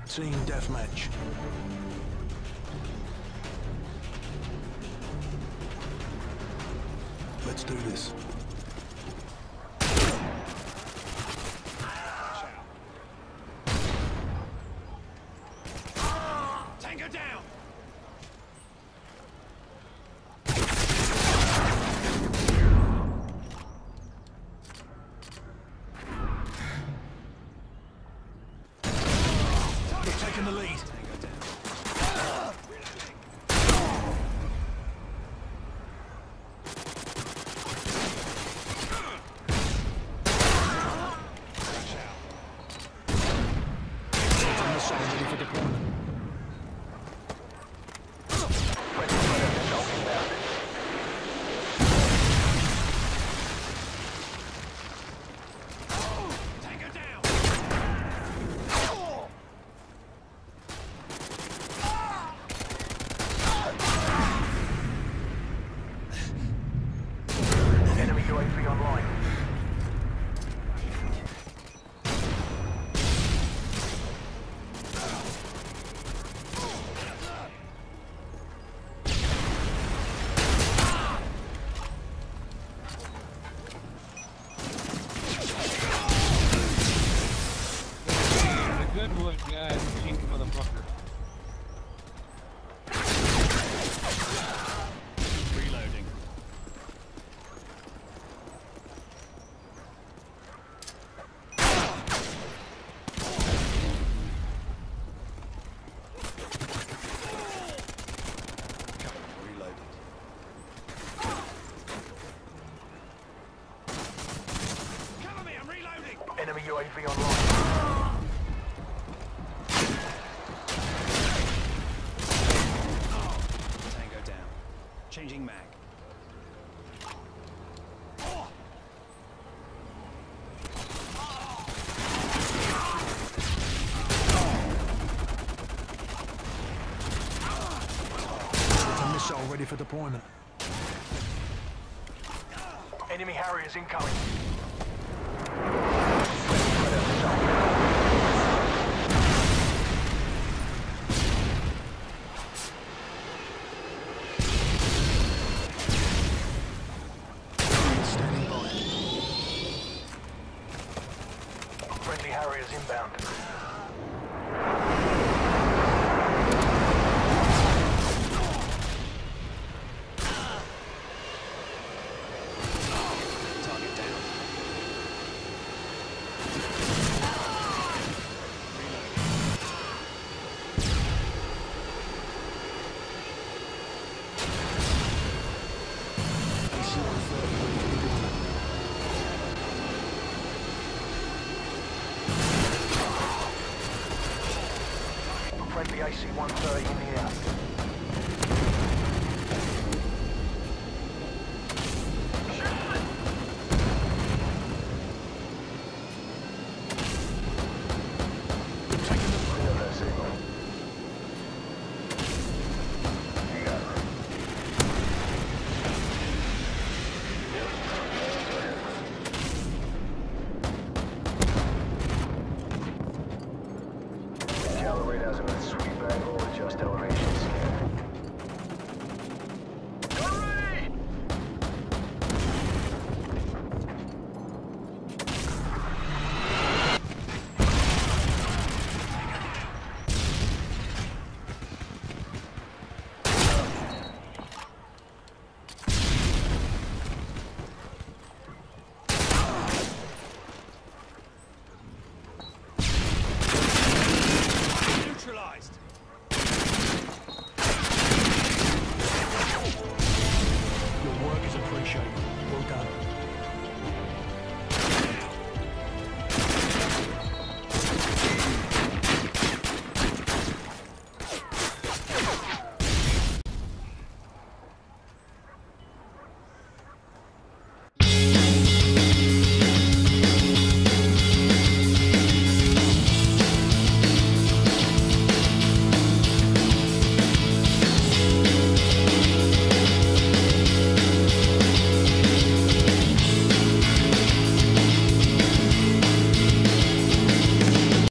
Team deathmatch. Let's do this. Tango down! We're taking the lead. Missile ready for deployment. Tango down! Enemy UAV online. Good one, guys. Cheeky motherfucker. Reloading. Cover me, I'm reloading! Enemy UAV online. Tango down. Changing mag. A missile ready for deployment. Enemy Harriers incoming. Standing by. Friendly Harriers inbound. Target down. Friendly AC-130 in the air. Calibrate azimuth, sweep angle, adjust elevation.